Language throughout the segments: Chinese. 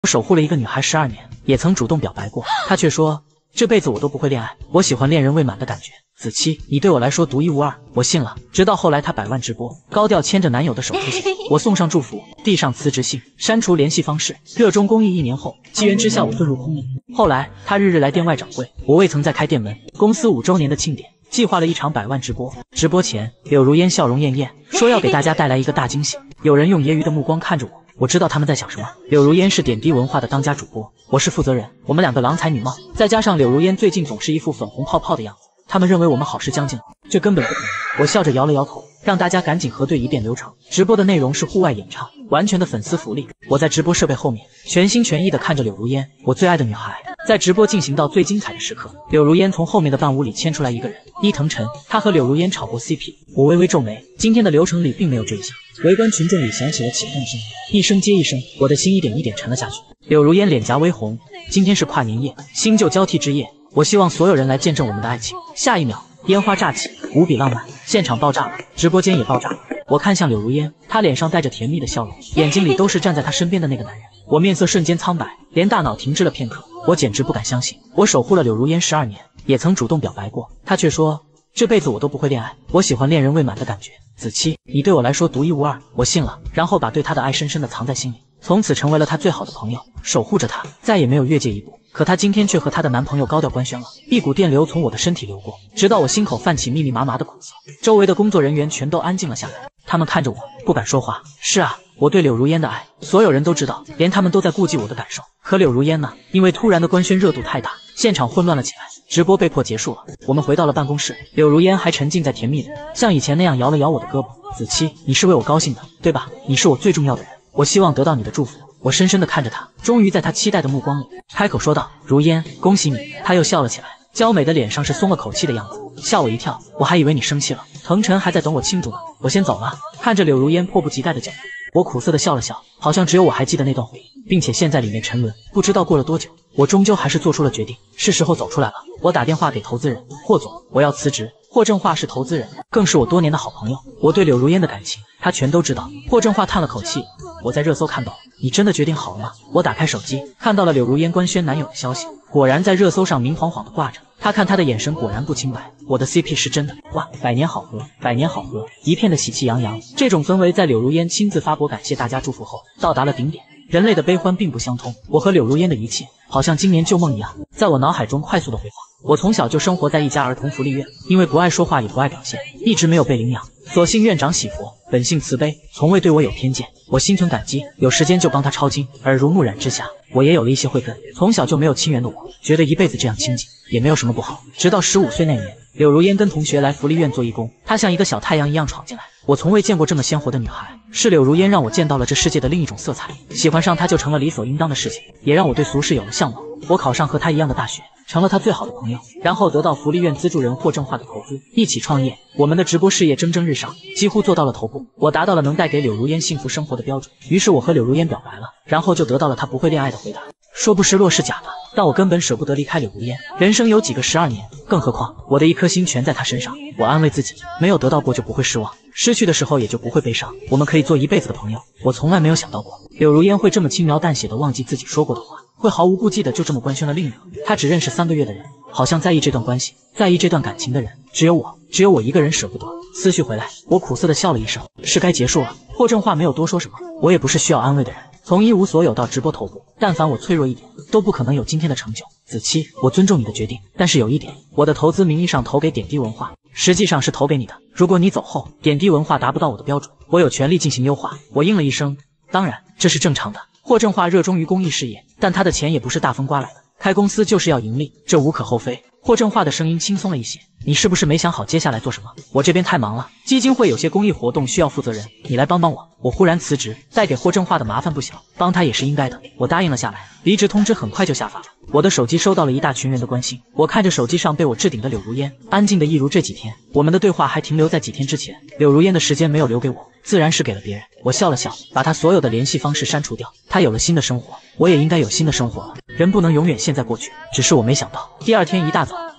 我守护了一个女孩12年，也曾主动表白过，她却说这辈子我都不会恋爱，我喜欢恋人未满的感觉。子期，你对我来说独一无二，我信了。直到后来她100万直播，高调牵着男友的手出现，我送上祝福，递上辞职信，删除联系方式，热衷公益1年后，机缘之下我遁入空门。后来她日日来店外掌柜，我未曾再开店门。公司5周年的庆典，计划了一场100万直播。直播前，柳如烟笑容艳艳，说要给大家带来一个大惊喜。有人用揶揄的目光看着我。我知道他们在想什么。柳如烟是点滴文化的当家主播，我是负责人，我们2个郎才女貌，再加上柳如烟最近总是一副粉红泡泡的样子，他们认为我们好事将近了，这根本不可能。我笑着摇了摇头，让大家赶紧核对一遍流程。直播的内容是户外演唱，完全的粉丝福利。我在直播设备后面，全心全意地看着柳如烟，我最爱的女孩。在直播进行到最精彩的时刻，柳如烟从后面的伴舞里牵出来一个人，伊藤晨。他和柳如烟炒过 CP， 我微微皱眉，今天的流程里并没有这一项。围观群众里响起了期盼声，一声接一声，我的心一点一点沉了下去。柳如烟脸颊微红，今天是跨年夜，新旧交替之夜，我希望所有人来见证我们的爱情。下一秒，烟花炸起，无比浪漫，现场爆炸了，直播间也爆炸了。我看向柳如烟，她脸上带着甜蜜的笑容，眼睛里都是站在她身边的那个男人。我面色瞬间苍白，连大脑停滞了片刻。我简直不敢相信，我守护了柳如烟12年，也曾主动表白过，她却说这辈子我都不会恋爱，我喜欢恋人未满的感觉。子期，你对我来说独一无二，我信了。然后把对她的爱深深地藏在心里，从此成为了她最好的朋友，守护着她，再也没有越界一步。可她今天却和她的男朋友高调官宣了，一股电流从我的身体流过，直到我心口泛起密密麻麻的苦涩。周围的工作人员全都安静了下来，他们看着我，不敢说话。是啊，我对柳如烟的爱，所有人都知道，连他们都在顾及我的感受。可柳如烟呢？因为突然的官宣热度太大，现场混乱了起来，直播被迫结束了。我们回到了办公室，柳如烟还沉浸在甜蜜里，像以前那样摇了摇我的胳膊。子期，你是为我高兴的，对吧？你是我最重要的人，我希望得到你的祝福。我深深地看着他，终于在他期待的目光里开口说道：如烟，恭喜你。他又笑了起来，娇美的脸上是松了口气的样子，吓我一跳，我还以为你生气了。腾晨还在等我庆祝呢，我先走了。看着柳如烟迫不及待的脚步，我苦涩的笑了笑，好像只有我还记得那段回忆，并且陷在里面沉沦。不知道过了多久，我终究还是做出了决定，是时候走出来了。我打电话给投资人霍总，我要辞职。霍正化是投资人，更是我多年的好朋友，我对柳如烟的感情他全都知道。霍正化叹了口气，我在热搜看到，你真的决定好了吗？我打开手机，看到了柳如烟官宣男友的消息，果然在热搜上明晃晃的挂着。他看他的眼神果然不清白，我的 CP 是真的。哇，100年好合，100年好合，一片的喜气洋洋。这种氛围在柳如烟亲自发博感谢大家祝福后到达了顶点。人类的悲欢并不相通，我和柳如烟的一切好像今年旧梦一样，在我脑海中快速的回晃。我从小就生活在一家儿童福利院，因为不爱说话也不爱表现，一直没有被领养。所幸院长喜佛，本性慈悲，从未对我有偏见，我心存感激，有时间就帮他抄经。耳濡目染之下，我也有了一些慧根。从小就没有亲缘的我，觉得一辈子这样清静也没有什么不好。直到15岁那年，柳如烟跟同学来福利院做义工，她像一个小太阳一样闯进来。我从未见过这么鲜活的女孩，是柳如烟让我见到了这世界的另一种色彩，喜欢上她就成了理所应当的事情，也让我对俗世有了向往。我考上和她一样的大学，成了她最好的朋友，然后得到福利院资助人霍正化的投资，一起创业。我们的直播事业蒸蒸日上，几乎做到了头部。我达到了能带给柳如烟幸福生活的标准，于是我和柳如烟表白了，然后就得到了她不会恋爱的回答。说不失落是假的，但我根本舍不得离开柳如烟。人生有几个12年，更何况我的一颗心全在她身上。我安慰自己，没有得到过就不会失望，失去的时候也就不会悲伤。我们可以做一辈子的朋友。我从来没有想到过柳如烟会这么轻描淡写的忘记自己说过的话，会毫无顾忌的就这么官宣了另一个她只认识3个月的人。好像在意这段关系，在意这段感情的人只有我一个人舍不得。思绪回来，我苦涩的笑了一声，是该结束了。霍正化没有多说什么，我也不是需要安慰的人。从一无所有到直播头部，但凡我脆弱一点，都不可能有今天的成就。子期，我尊重你的决定，但是有一点，我的投资名义上投给点滴文化，实际上是投给你的。如果你走后，点滴文化达不到我的标准，我有权利进行优化。我应了一声，当然，这是正常的。霍正化热衷于公益事业，但他的钱也不是大风刮来的，开公司就是要盈利，这无可厚非。霍正化的声音轻松了一些，你是不是没想好接下来做什么？我这边太忙了，基金会有些公益活动需要负责人，你来帮帮我。我忽然辞职，带给霍正化的麻烦不小，帮他也是应该的。我答应了下来，离职通知很快就下发了。我的手机收到了一大群人的关心，我看着手机上被我置顶的柳如烟，安静的一如这几天。我们的对话还停留在几天之前，柳如烟的时间没有留给我，自然是给了别人。我笑了笑，把他所有的联系方式删除掉。他有了新的生活，我也应该有新的生活了。人不能永远陷在过去，只是我没想到，第二天一大早，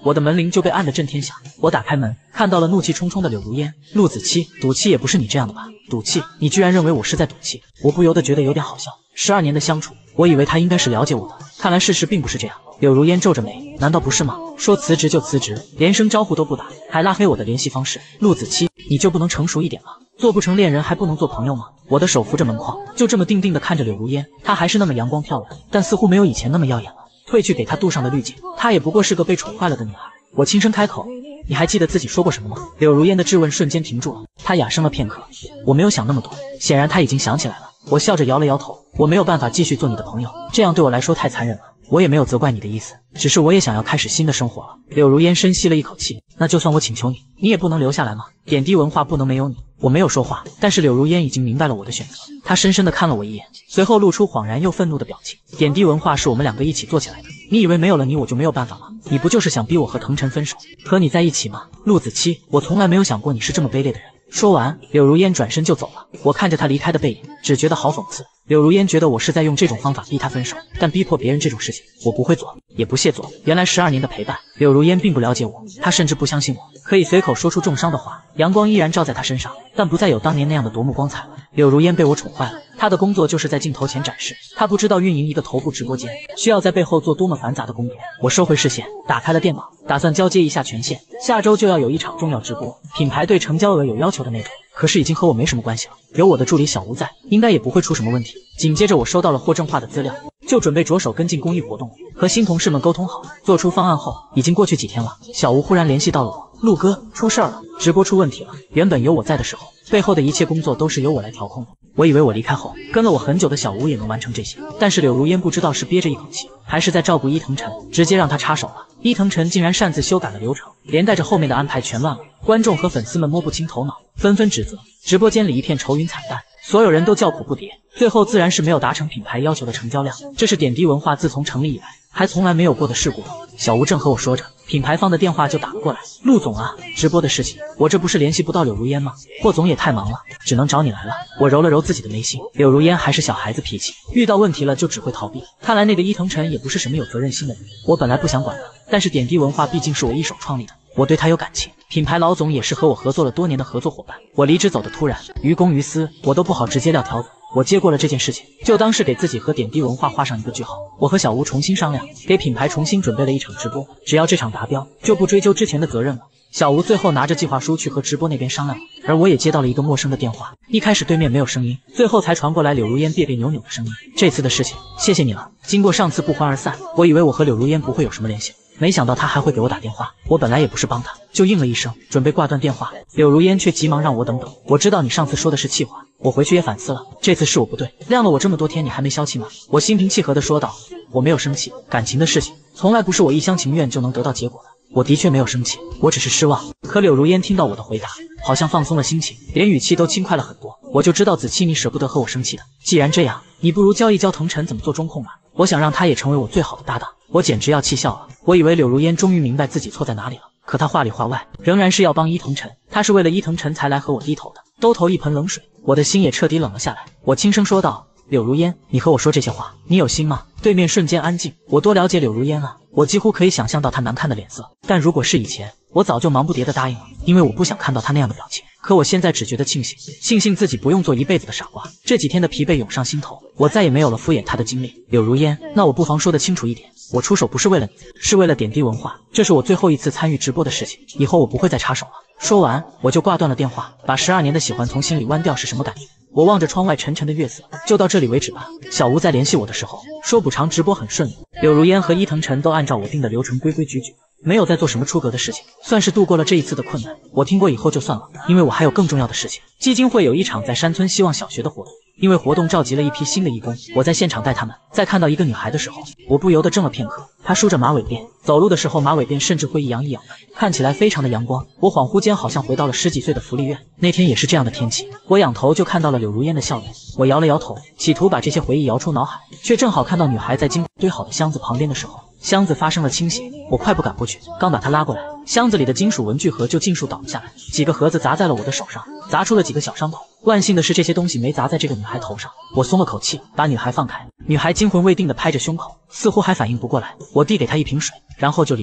我的门铃就被按得震天响。我打开门，看到了怒气冲冲的柳如烟。陆子期，赌气也不是你这样的吧？赌气？你居然认为我是在赌气？我不由得觉得有点好笑。12年的相处，我以为他应该是了解我的，看来事实并不是这样。柳如烟皱着眉，难道不是吗？说辞职就辞职，连声招呼都不打，还拉黑我的联系方式。陆子期，你就不能成熟一点吗？做不成恋人还不能做朋友吗？我的手扶着门框，就这么定定地看着柳如烟，她还是那么阳光漂亮，但似乎没有以前那么耀眼了。褪去给她镀上的滤镜，她也不过是个被宠坏了的女孩。我轻声开口，你还记得自己说过什么吗？柳如烟的质问瞬间停住了，她哑声了片刻，我没有想那么多。显然她已经想起来了。我笑着摇了摇头，我没有办法继续做你的朋友，这样对我来说太残忍了。我也没有责怪你的意思，只是我也想要开始新的生活了。柳如烟深吸了一口气，那就算我请求你，你也不能留下来吗？点滴文化不能没有你。我没有说话，但是柳如烟已经明白了我的选择。她深深地看了我一眼，随后露出恍然又愤怒的表情。点滴文化是我们两个一起做起来的，你以为没有了你我就没有办法吗？你不就是想逼我和腾尘分手，和你在一起吗？陆子期，我从来没有想过你是这么卑劣的人。说完，柳如烟转身就走了。我看着她离开的背影，只觉得好讽刺。柳如烟觉得我是在用这种方法逼她分手，但逼迫别人这种事情，我不会做，也不屑做。原来12年的陪伴，柳如烟并不了解我，她甚至不相信我可以随口说出重伤的话。阳光依然照在她身上，但不再有当年那样的夺目光彩了。柳如烟被我宠坏了，她的工作就是在镜头前展示，她不知道运营一个头部直播间需要在背后做多么繁杂的工作。我收回视线，打开了电脑，打算交接一下权限。下周就要有一场重要直播，品牌对成交额有要求的那种，可是已经和我没什么关系了。有我的助理小吴在，应该也不会出什么问题。紧接着我收到了货正化的资料，就准备着手跟进公益活动，和新同事们沟通好，做出方案后，已经过去几天了。小吴忽然联系到了我，陆哥，出事儿了，直播出问题了。原本有我在的时候，背后的一切工作都是由我来调控的。我以为我离开后，跟了我很久的小吴也能完成这些，但是柳如烟不知道是憋着一口气，还是在照顾伊藤晨，直接让他插手了。伊藤晨竟然擅自修改了流程，连带着后面的安排全乱了。观众和粉丝们摸不清头脑，纷纷指责，直播间里一片愁云惨淡，所有人都叫苦不迭。最后自然是没有达成品牌要求的成交量，这是点滴文化自从成立以来还从来没有过的事故。小吴正和我说着，品牌方的电话就打了过来，陆总啊，直播的事情，我这不是联系不到柳如烟吗？霍总也太忙了，只能找你来了。我揉了揉自己的眉心，柳如烟还是小孩子脾气，遇到问题了就只会逃避。看来那个伊藤晨也不是什么有责任心的人。我本来不想管他，但是点滴文化毕竟是我一手创立的，我对他有感情。品牌老总也是和我合作了多年的合作伙伴，我离职走的突然，于公于私，我都不好直接撂挑子。我接过了这件事情，就当是给自己和点滴文化画上一个句号。我和小吴重新商量，给品牌重新准备了一场直播，只要这场达标，就不追究之前的责任了。小吴最后拿着计划书去和直播那边商量，而我也接到了一个陌生的电话。一开始对面没有声音，最后才传过来柳如烟别别扭扭的声音。这次的事情，谢谢你了。经过上次不欢而散，我以为我和柳如烟不会有什么联系，没想到他还会给我打电话。我本来也不是帮他，就应了一声，准备挂断电话。柳如烟却急忙让我等等，我知道你上次说的是气话，我回去也反思了，这次是我不对，晾了我这么多天，你还没消气吗？我心平气和地说道，我没有生气，感情的事情从来不是我一厢情愿就能得到结果的。我的确没有生气，我只是失望。可柳如烟听到我的回答，好像放松了心情，连语气都轻快了很多。我就知道子期你舍不得和我生气的，既然这样，你不如教一教腾尘怎么做中控吧，我想让他也成为我最好的搭档。我简直要气笑了，我以为柳如烟终于明白自己错在哪里了，可她话里话外仍然是要帮伊藤晨，她是为了伊藤晨才来和我低头的，都投一盆冷水，我的心也彻底冷了下来。我轻声说道，柳如烟，你和我说这些话，你有心吗？对面瞬间安静，我多了解柳如烟啊，我几乎可以想象到她难看的脸色，但如果是以前，我早就忙不迭地答应了，因为我不想看到她那样的表情。可我现在只觉得庆幸自己不用做一辈子的傻瓜。这几天的疲惫涌上心头，我再也没有了敷衍她的精力。柳如烟，那我不妨说得清楚一点，我出手不是为了你，是为了点滴文化，这是我最后一次参与直播的事情，以后我不会再插手了。说完，我就挂断了电话，把12年的喜欢从心里剜掉是什么感觉？我望着窗外沉沉的月色，就到这里为止吧。小吴在联系我的时候说补偿直播很顺利，柳如烟和伊藤晨都按照我定的流程规规矩矩，没有再做什么出格的事情，算是度过了这一次的困难。我听过以后就算了，因为我还有更重要的事情。基金会有一场在山村希望小学的活动，因为活动召集了一批新的义工，我在现场带他们。在看到一个女孩的时候，我不由得怔了片刻。她梳着马尾辫，走路的时候马尾辫甚至会一扬一扬的，看起来非常的阳光。我恍惚间好像回到了10几岁的福利院，那天也是这样的天气。我仰头就看到了柳如烟的笑脸，我摇了摇头，企图把这些回忆摇出脑海，却正好看到女孩在经过堆好的箱子旁边的时候，箱子发生了倾斜，我快步赶过去，刚把她拉过来，箱子里的金属文具盒就尽数倒了下来，几个盒子砸在了我的手上，砸出了几个小伤口。万幸的是这些东西没砸在这个女孩头上，我松了口气，把女孩放开。女孩惊魂未定地拍着胸口，似乎还反应不过来。我递给她一瓶水，然后就离开了。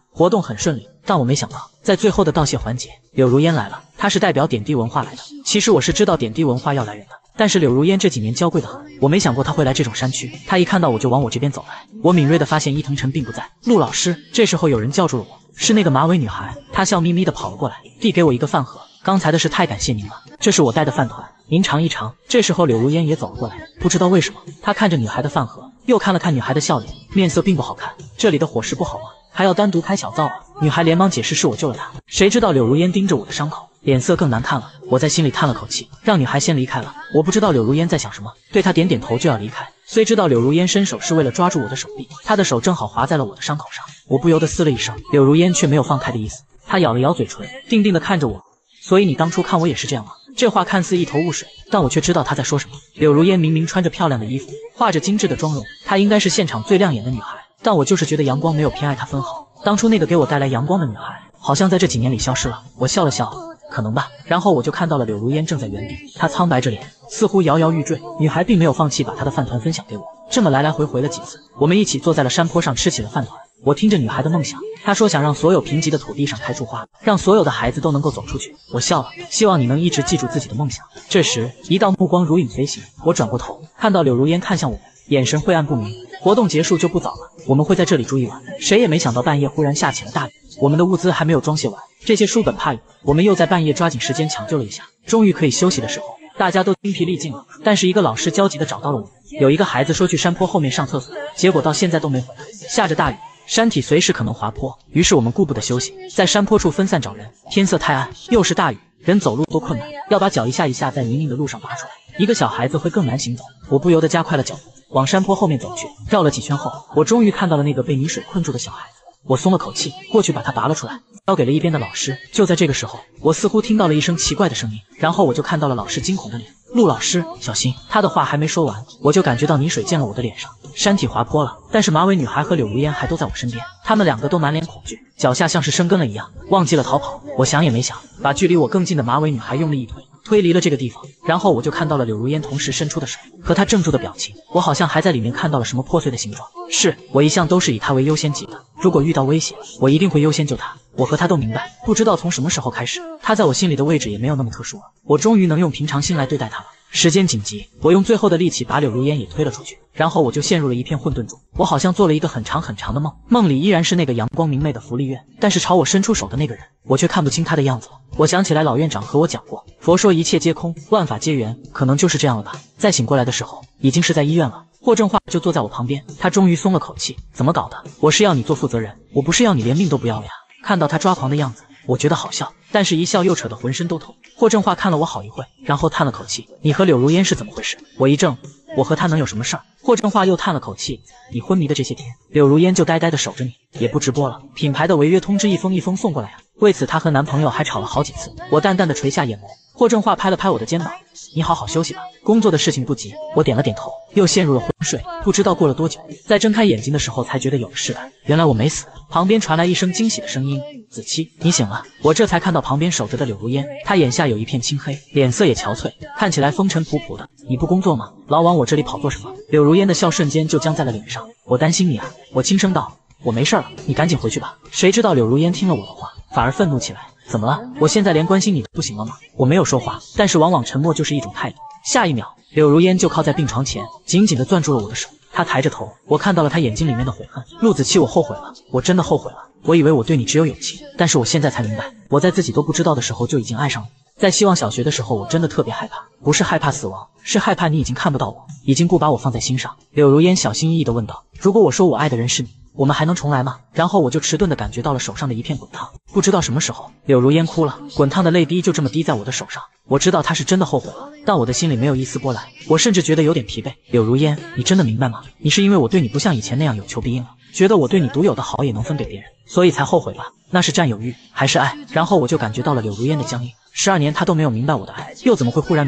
活动很顺利，但我没想到，在最后的道谢环节，柳如烟来了。她是代表点滴文化来的。其实我是知道点滴文化要来人的，但是柳如烟这几年娇贵的很，我没想过她会来这种山区。她一看到我就往我这边走来，我敏锐的发现伊藤晨并不在。陆老师，这时候有人叫住了我，是那个马尾女孩。她笑眯眯的跑了过来，递给我一个饭盒。刚才的事太感谢您了，这是我带的饭团，您尝一尝。这时候柳如烟也走了过来，不知道为什么，她看着女孩的饭盒，又看了看女孩的笑脸，面色并不好看。这里的伙食不好吗？还要单独开小灶啊！女孩连忙解释是我救了她。谁知道柳如烟盯着我的伤口，脸色更难看了。我在心里叹了口气，让女孩先离开了。我不知道柳如烟在想什么，对她点点头就要离开。虽知道柳如烟伸手是为了抓住我的手臂，她的手正好划在了我的伤口上，我不由得嘶了一声。柳如烟却没有放开的意思，她咬了咬嘴唇，定定地看着我。所以你当初看我也是这样吗？这话看似一头雾水，但我却知道她在说什么。柳如烟明明穿着漂亮的衣服，画着精致的妆容，她应该是现场最亮眼的女孩，但我就是觉得阳光没有偏爱她分毫。当初那个给我带来阳光的女孩，好像在这几年里消失了。我笑了笑，可能吧。然后我就看到了柳如烟正在原地，她苍白着脸，似乎摇摇欲坠。女孩并没有放弃把她的饭团分享给我，这么来来回回了几次，我们一起坐在了山坡上吃起了饭团。我听着女孩的梦想，她说想让所有贫瘠的土地上开出花，让所有的孩子都能够走出去。我笑了，希望你能一直记住自己的梦想。这时，一道目光如影飞行，我转过头，看到柳如烟看向我们，眼神晦暗不明。活动结束就不早了，我们会在这里住一晚。谁也没想到半夜忽然下起了大雨，我们的物资还没有装卸完，这些书本怕雨，我们又在半夜抓紧时间抢救了一下，终于可以休息的时候，大家都精疲力尽了。但是一个老师焦急地找到了我们，有一个孩子说去山坡后面上厕所，结果到现在都没回来。下着大雨，山体随时可能滑坡，于是我们顾不得休息，在山坡处分散找人。天色太暗，又是大雨，人走路多困难，要把脚一下一下在泥泞的路上拔出来，一个小孩子会更难行走。我不由得加快了脚步，往山坡后面走去。绕了几圈后，我终于看到了那个被泥水困住的小孩子。我松了口气，过去把他拔了出来，交给了一边的老师。就在这个时候，我似乎听到了一声奇怪的声音，然后我就看到了老师惊恐的脸。陆老师，小心！他的话还没说完，我就感觉到泥水溅了我的脸上，山体滑坡了。但是马尾女孩和柳如烟还都在我身边，他们两个都满脸恐惧，脚下像是生根了一样，忘记了逃跑。我想也没想，把距离我更近的马尾女孩用力一推，推离了这个地方。然后我就看到了柳如烟同时伸出的手和她怔住的表情，我好像还在里面看到了什么破碎的形状。是我一向都是以她为优先级的，如果遇到危险，我一定会优先救她。我和她都明白，不知道从什么时候开始，她在我心里的位置也没有那么特殊了。我终于能用平常心来对待她了。时间紧急，我用最后的力气把柳如烟也推了出去，然后我就陷入了一片混沌中。我好像做了一个很长很长的梦，梦里依然是那个阳光明媚的福利院，但是朝我伸出手的那个人，我却看不清他的样子了。我想起来老院长和我讲过，佛说一切皆空，万法皆缘，可能就是这样了吧。再醒过来的时候，已经是在医院了。霍正化就坐在我旁边，他终于松了口气。怎么搞的？我是要你做负责人，我不是要你连命都不要了呀。看到他抓狂的样子，我觉得好笑，但是一笑又扯得浑身都痛。霍正化看了我好一会，然后叹了口气，你和柳如烟是怎么回事？我一怔，我和她能有什么事儿？霍正化又叹了口气，你昏迷的这些天，柳如烟就呆呆的守着你，也不直播了，品牌的违约通知一封一封送过来啊。为此她和男朋友还吵了好几次。我淡淡的垂下眼眸，霍正化拍了拍我的肩膀，你好好休息吧，工作的事情不急。我点了点头，又陷入了昏睡。不知道过了多久，在睁开眼睛的时候才觉得有了事感，原来我没死。旁边传来一声惊喜的声音，子期，你醒了。我这才看到旁边守着的柳如烟，她眼下有一片青黑，脸色也憔悴，看起来风尘仆仆的。你不工作吗？老往我这里跑做什么？柳如烟的笑瞬间就僵在了脸上。我担心你啊。我轻声道，我没事了，你赶紧回去吧。谁知道柳如烟听了我的话，反而愤怒起来。怎么了？我现在连关心你都不行了吗？我没有说话，但是往往沉默就是一种态度。下一秒，柳如烟就靠在病床前，紧紧地攥住了我的手。她抬着头，我看到了她眼睛里面的悔恨。陆子期，我后悔了，我真的后悔了。我以为我对你只有友情，但是我现在才明白，我在自己都不知道的时候就已经爱上了你。在希望小学的时候，我真的特别害怕，不是害怕死亡，是害怕你已经看不到我，已经不把我放在心上。柳如烟小心翼翼地问道，如果我说我爱的人是你，我们还能重来吗？然后我就迟钝地感觉到了手上的一片滚烫，不知道什么时候，柳如烟哭了，滚烫的泪滴就这么滴在我的手上。我知道她是真的后悔了，但我的心里没有一丝波澜，我甚至觉得有点疲惫。柳如烟，你真的明白吗？你是因为我对你不像以前那样有求必应了，觉得我对你独有的好也能分给别人，所以才后悔吧？那是占有欲还是爱？然后我就感觉到了柳如烟的僵硬。12年她都没有明白我的爱，又怎么会忽然明白？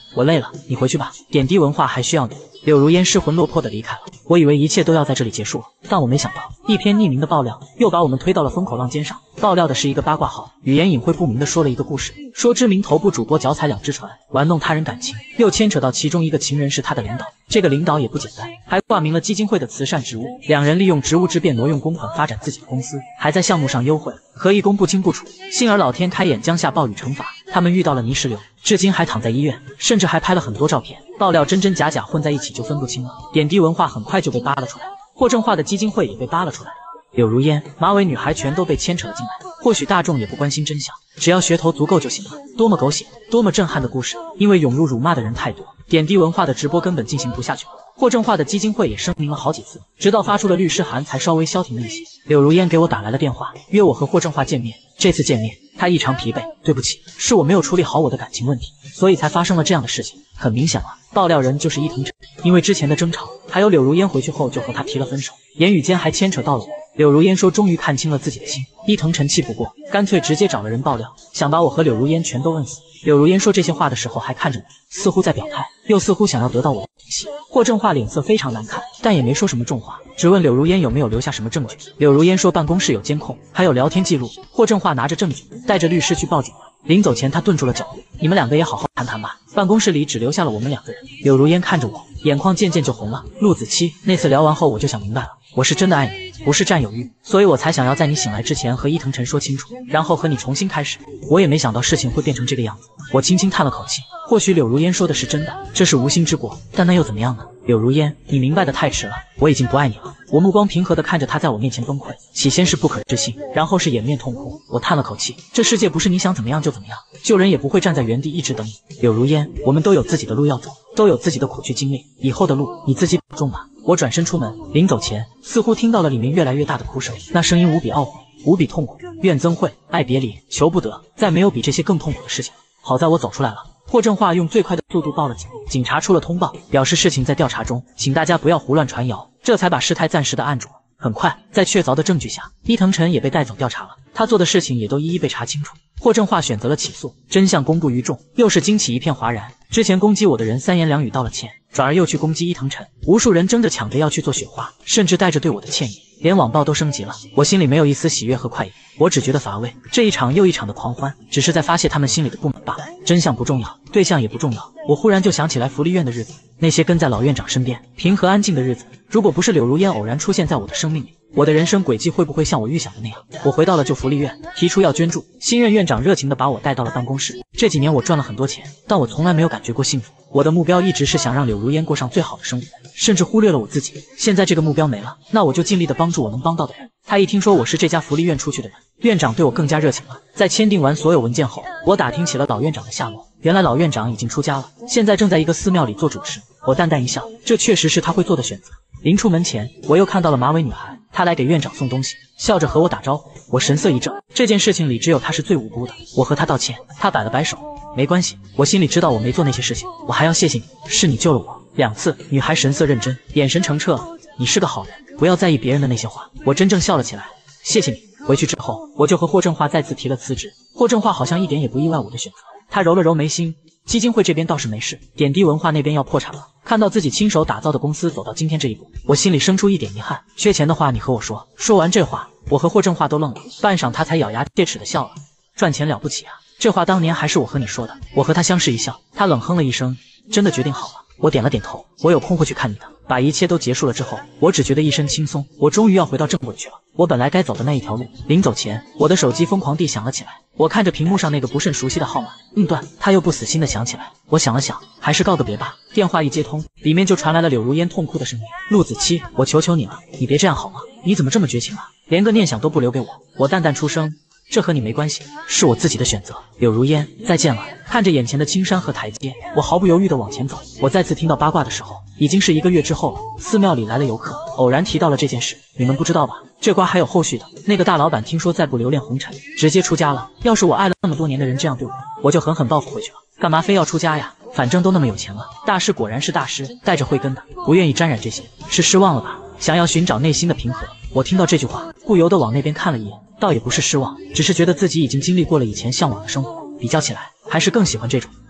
我累了，你回去吧。点滴文化还需要你。柳如烟失魂落魄地离开了。我以为一切都要在这里结束了，但我没想到，一篇匿名的爆料又把我们推到了风口浪尖上。爆料的是一个八卦号，语言隐晦不明的说了一个故事，说知名头部主播脚踩2只船，玩弄他人感情，又牵扯到其中一个情人是他的领导。这个领导也不简单，还挂名了基金会的慈善职务。两人利用职务之便挪用公款发展自己的公司，还在项目上优惠，和义工不清不楚。幸而老天开眼，将下暴雨惩罚，他们遇到了泥石流，至今还躺在医院，甚至还拍了很多照片。爆料真真假假混在一起就分不清了。点滴文化很快就被扒了出来，霍正化的基金会也被扒了出来。柳如烟、马尾女孩全都被牵扯了进来。或许大众也不关心真相，只要噱头足够就行了。多么狗血，多么震撼的故事！因为涌入辱骂的人太多，点滴文化的直播根本进行不下去了。霍正化的基金会也声明了好几次，直到发出了律师函才稍微消停了一些。柳如烟给我打来了电话，约我和霍正化见面。这次见面，他异常疲惫。对不起，是我没有处理好我的感情问题，所以才发生了这样的事情。很明显了，爆料人就是伊藤诚，因为之前的争吵，还有柳如烟回去后就和他提了分手，言语间还牵扯到了我。柳如烟说终于看清了自己的心，伊藤诚气不过，干脆直接找了人爆料，想把我和柳如烟全都摁死。柳如烟说这些话的时候还看着我，似乎在表态，又似乎想要得到我的同情。霍正化脸色非常难看，但也没说什么重话，只问柳如烟有没有留下什么证据。柳如烟说办公室有监控，还有聊天记录。霍正化拿着证据，带着律师去报警了。临走前他顿住了脚步，你们两个也好好谈谈吧。办公室里只留下了我们两个人。柳如烟看着我，眼眶渐渐就红了。陆子期，那次聊完后我就想明白了，我是真的爱你，不是占有欲，所以我才想要在你醒来之前和伊藤诚说清楚，然后和你重新开始。我也没想到事情会变成这个样子。我轻轻叹了口气，或许柳如烟说的是真的，这是无心之过，但那又怎么样呢？柳如烟，你明白的太迟了，我已经不爱你了。我目光平和地看着他在我面前崩溃，起先是不可置信，然后是掩面痛哭。我叹了口气，这世界不是你想怎么样就怎么样，救人也不会站在原地一直等你。柳如烟，我们都有自己的路要走，都有自己的苦去经历，以后的路你自己保重吧。我转身出门，临走前似乎听到了里面越来越大的哭声，那声音无比懊悔，无比痛苦，怨憎会，爱别离，求不得，再没有比这些更痛苦的事情。好在我走出来了。霍正化用最快的速度报了警，警察出了通报，表示事情在调查中，请大家不要胡乱传谣，这才把事态暂时的按住了。很快，在确凿的证据下，伊藤诚也被带走调查了，他做的事情也都一一被查清楚。霍正化选择了起诉，真相公布于众，又是惊起一片哗然。之前攻击我的人三言两语道了歉，转而又去攻击伊藤诚，无数人争着抢着要去做雪花，甚至带着对我的歉意，连网暴都升级了。我心里没有一丝喜悦和快意，我只觉得乏味。这一场又一场的狂欢，只是在发泄他们心里的不满罢了。真相不重要，对象也不重要。我忽然就想起来福利院的日子，那些跟在老院长身边平和安静的日子。如果不是柳如烟偶然出现在我的生命里，我的人生轨迹会不会像我预想的那样？我回到了旧福利院，提出要捐助。新任院长热情地把我带到了办公室。这几年我赚了很多钱，但我从来没有感觉过幸福。我的目标一直是想让柳如烟过上最好的生活，甚至忽略了我自己。现在这个目标没了，那我就尽力地帮助我能帮到的人。他一听说我是这家福利院出去的人，院长对我更加热情了。在签订完所有文件后，我打听起了老院长的下落。原来老院长已经出家了，现在正在一个寺庙里做主持。我淡淡一笑，这确实是他会做的选择。临出门前，我又看到了马尾女孩，她来给院长送东西，笑着和我打招呼。我神色一怔，这件事情里只有她是最无辜的。我和她道歉，她摆了摆手，没关系，我心里知道我没做那些事情，我还要谢谢你，是你救了我2次。女孩神色认真，眼神澄澈，你是个好人，不要在意别人的那些话。我真正笑了起来，谢谢你。回去之后，我就和霍正化再次提了辞职。霍正化好像一点也不意外我的选择，他揉了揉眉心。基金会这边倒是没事，点滴文化那边要破产了。看到自己亲手打造的公司走到今天这一步，我心里生出一点遗憾。缺钱的话你和我说。说完这话，我和霍正化都愣了，半晌他才咬牙切齿地笑了。赚钱了不起啊，这话当年还是我和你说的。我和他相视一笑，他冷哼了一声，真的决定好了。我点了点头，我有空会去看你的。把一切都结束了之后，我只觉得一身轻松，我终于要回到正轨去了。我本来该走的那一条路。临走前，我的手机疯狂地响了起来。我看着屏幕上那个不甚熟悉的号码，断，他又不死心地响起来。我想了想，还是告个别吧。电话一接通，里面就传来了柳如烟痛哭的声音。陆子期，我求求你了，你别这样好吗？你怎么这么绝情啊？连个念想都不留给我。我淡淡出声，这和你没关系，是我自己的选择。柳如烟，再见了。看着眼前的青山和台阶，我毫不犹豫地往前走。我再次听到八卦的时候，已经是1个月之后了。寺庙里来了游客，偶然提到了这件事。你们不知道吧？这瓜还有后续的。那个大老板听说再不留恋红尘，直接出家了。要是我爱了那么多年的人这样对我就狠狠报复回去了。干嘛非要出家呀？反正都那么有钱了。大师果然是大师，带着慧根的，不愿意沾染这些，是失望了吧？想要寻找内心的平和。我听到这句话，不由得往那边看了一眼，倒也不是失望，只是觉得自己已经经历过了以前向往的生活，比较起来，还是更喜欢这种。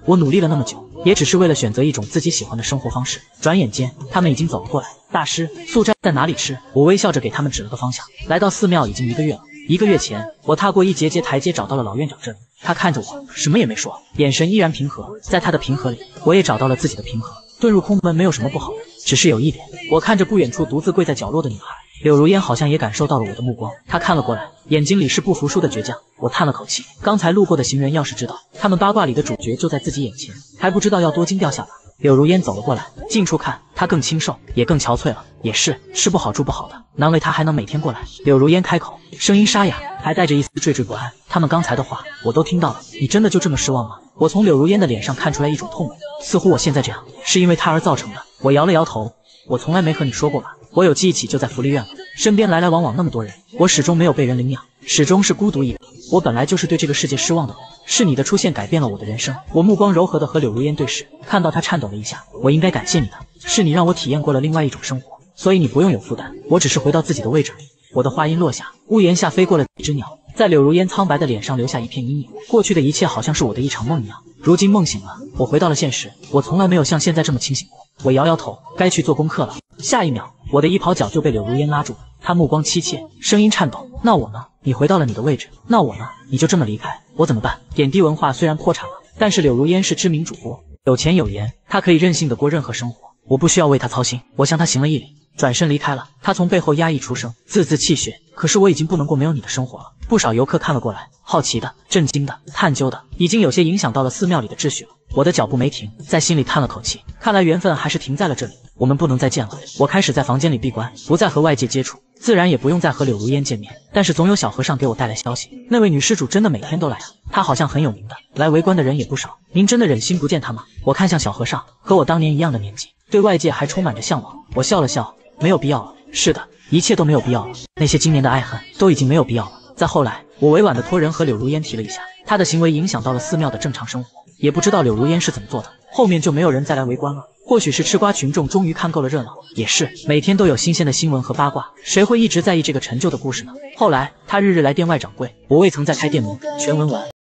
我努力了那么久，也只是为了选择一种自己喜欢的生活方式。转眼间，他们已经走了过来。大师，素斋在哪里吃？我微笑着给他们指了个方向。来到寺庙已经1个月了。1个月前，我踏过一节节台阶，找到了老院长这里。他看着我，什么也没说，眼神依然平和。在他的平和里，我也找到了自己的平和。遁入空门没有什么不好的，只是有一点，我看着不远处独自跪在角落的女孩。柳如烟好像也感受到了我的目光，她看了过来，眼睛里是不服输的倔强。我叹了口气，刚才路过的行人要是知道他们八卦里的主角就在自己眼前，还不知道要多惊掉下巴。柳如烟走了过来，近处看，她更清瘦，也更憔悴了。也是，吃不好住不好的，难为她还能每天过来。柳如烟开口，声音沙哑，还带着一丝惴惴不安。他们刚才的话我都听到了，你真的就这么失望吗？我从柳如烟的脸上看出来一种痛苦，似乎我现在这样是因为她而造成的。我摇了摇头，我从来没和你说过吧？我有记起就在福利院了，身边来来往往那么多人，我始终没有被人领养，始终是孤独一个。我本来就是对这个世界失望的人，是你的出现改变了我的人生。我目光柔和地和柳如烟对视，看到她颤抖了一下，我应该感谢你的，是你让我体验过了另外一种生活，所以你不用有负担，我只是回到自己的位置里。我的话音落下，屋檐下飞过了几只鸟，在柳如烟苍白的脸上留下一片阴影。过去的一切好像是我的一场梦一样，如今梦醒了，我回到了现实。我从来没有像现在这么清醒过。我摇摇头，该去做功课了。下一秒，我的衣袍角就被柳如烟拉住，她目光凄切，声音颤抖。那我呢？你回到了你的位置，那我呢？你就这么离开，我怎么办？点滴文化虽然破产了，但是柳如烟是知名主播，有钱有颜，她可以任性的过任何生活，我不需要为她操心。我向她行了一礼，转身离开了。她从背后压抑出声，字字泣血。可是我已经不能过没有你的生活了。不少游客看了过来，好奇的、震惊的、探究的，已经有些影响到了寺庙里的秩序了。我的脚步没停，在心里叹了口气，看来缘分还是停在了这里，我们不能再见了。我开始在房间里闭关，不再和外界接触，自然也不用再和柳如烟见面。但是总有小和尚给我带来消息，那位女施主真的每天都来啊，她好像很有名的，来围观的人也不少。您真的忍心不见她吗？我看向小和尚，和我当年一样的年纪，对外界还充满着向往。我笑了笑，没有必要了。是的，一切都没有必要了，那些今年的爱恨都已经没有必要了。再后来，我委婉地托人和柳如烟提了一下，她的行为影响到了寺庙的正常生活，也不知道柳如烟是怎么做的，后面就没有人再来围观了。或许是吃瓜群众终于看够了热闹，也是每天都有新鲜的新闻和八卦，谁会一直在意这个陈旧的故事呢？后来他日日来店外掌柜，我未曾再开店门。全文完。